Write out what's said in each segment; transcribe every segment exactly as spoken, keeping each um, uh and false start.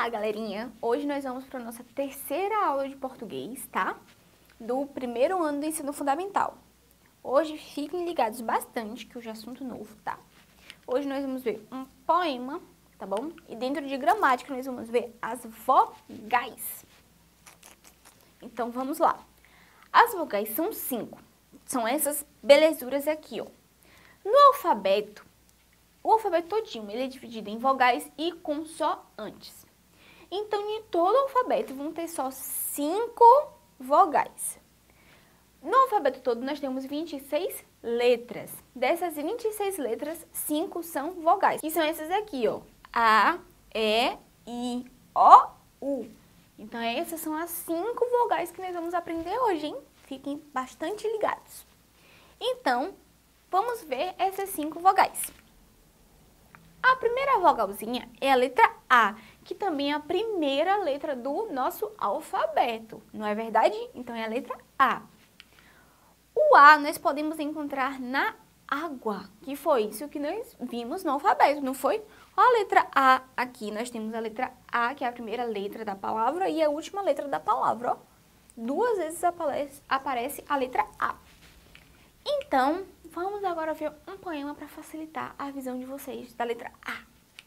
Olá, galerinha! Hoje nós vamos para a nossa terceira aula de português, tá? Do primeiro ano do ensino fundamental. Hoje fiquem ligados bastante, que hoje é assunto novo, tá? Hoje nós vamos ver um poema, tá bom? E dentro de gramática nós vamos ver as vogais. Então vamos lá. As vogais são cinco. São essas belezuras aqui, ó. No alfabeto, o alfabeto todinho, ele é dividido em vogais e consoantes. Então, em todo o alfabeto vão ter só cinco vogais. No alfabeto todo nós temos vinte e seis letras. Dessas vinte e seis letras, cinco são vogais. Que são essas aqui, ó. A, E, I, O, U. Então, essas são as cinco vogais que nós vamos aprender hoje, hein? Fiquem bastante ligados. Então, vamos ver essas cinco vogais. A primeira vogalzinha é a letra A, que também é a primeira letra do nosso alfabeto, não é verdade? Então, é a letra A. O A nós podemos encontrar na água, que foi isso que nós vimos no alfabeto, não foi? Olha a letra A aqui, nós temos a letra A, que é a primeira letra da palavra, e a última letra da palavra, ó. Duas vezes aparece, aparece a letra A. Então, vamos agora ver um poema para facilitar a visão de vocês da letra A.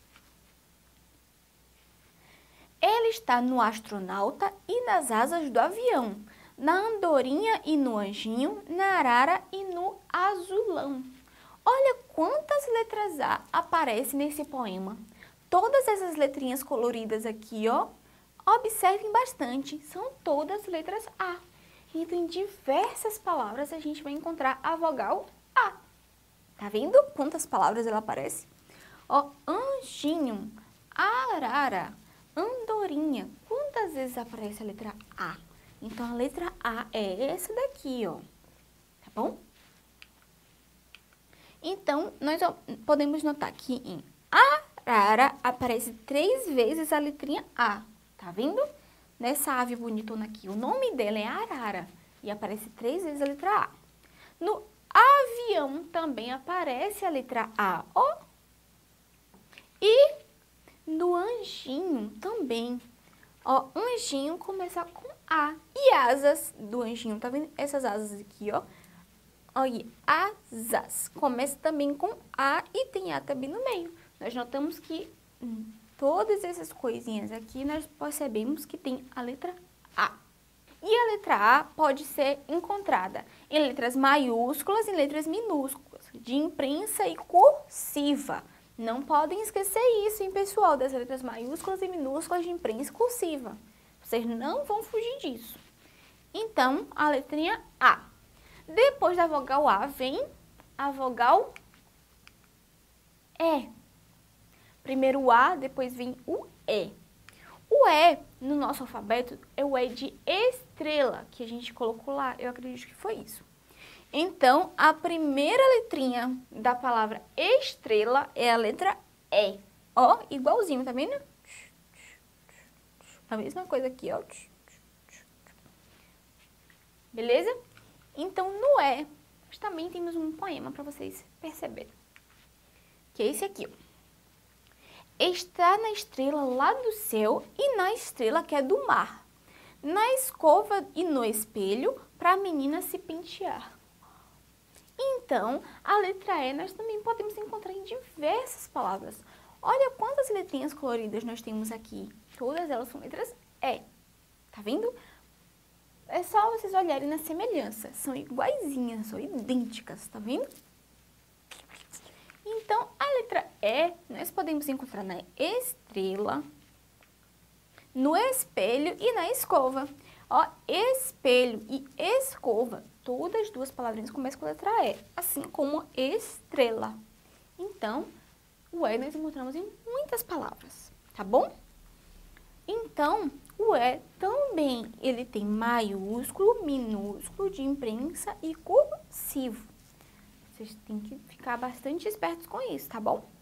Ele está no astronauta e nas asas do avião, na andorinha e no anjinho, na arara e no azulão. Olha quantas letras A aparecem nesse poema. Todas essas letrinhas coloridas aqui, ó, observem bastante, são todas letras A. Então, em diversas palavras, a gente vai encontrar a vogal A. Tá vendo quantas palavras ela aparece? Ó, anjinho, arara, andorinha. Quantas vezes aparece a letra A? Então, a letra A é essa daqui, ó. Tá bom? Então, nós podemos notar que em arara aparece três vezes a letrinha A. Tá vendo? Nessa ave bonitona aqui, o nome dela é arara e aparece três vezes a letra A. No avião também aparece a letra A, ó. E no anjinho também, ó, anjinho começa com A. E asas do anjinho, tá vendo? Essas asas aqui, ó. Olha, asas, começa também com A e tem A também no meio. Nós notamos que hum, todas essas coisinhas aqui, nós percebemos que tem a letra A. E a letra A pode ser encontrada em letras maiúsculas e letras minúsculas, de imprensa e cursiva. Não podem esquecer isso, hein, pessoal, das letras maiúsculas e minúsculas de imprensa e cursiva. Vocês não vão fugir disso. Então, a letrinha A. Depois da vogal A vem a vogal E. Primeiro o A, depois vem o E. O E, no nosso alfabeto, é o E de estrela, que a gente colocou lá. Eu acredito que foi isso. Então, a primeira letrinha da palavra estrela é a letra E. Ó, igualzinho, tá vendo? A mesma coisa aqui, ó. Beleza? Então, no E, nós também temos um poema para vocês perceberem. Que é esse aqui, ó. Está na estrela lá do céu e na estrela que é do mar, na escova e no espelho, para a menina se pentear. Então, a letra E nós também podemos encontrar em diversas palavras. Olha quantas letrinhas coloridas nós temos aqui. Todas elas são letras E. Tá vendo? É só vocês olharem na semelhança. São iguaizinhas, são idênticas, tá vendo? Então, a letra E nós podemos encontrar na estrela, no espelho e na escova. Ó, espelho e escova, todas as duas palavrinhas começam com a letra E, assim como estrela. Então, o E nós encontramos em muitas palavras, tá bom? Então, o E também, ele tem maiúsculo, minúsculo, de imprensa e cursivo. Vocês têm que ficar bastante espertos com isso, tá bom?